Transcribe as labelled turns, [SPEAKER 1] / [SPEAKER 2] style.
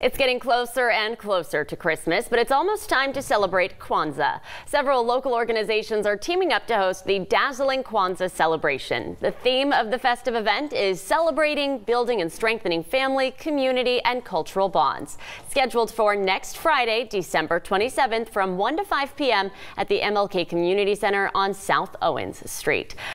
[SPEAKER 1] It's getting closer and closer to Christmas, but it's almost time to celebrate Kwanzaa. Several local organizations are teaming up to host the dazzling Kwanzaa celebration. The theme of the festive event is celebrating, building and strengthening family, community and cultural bonds. Scheduled for next Friday, December 27th from 1 to 5 p.m. at the MLK Community Center on South Owens Street.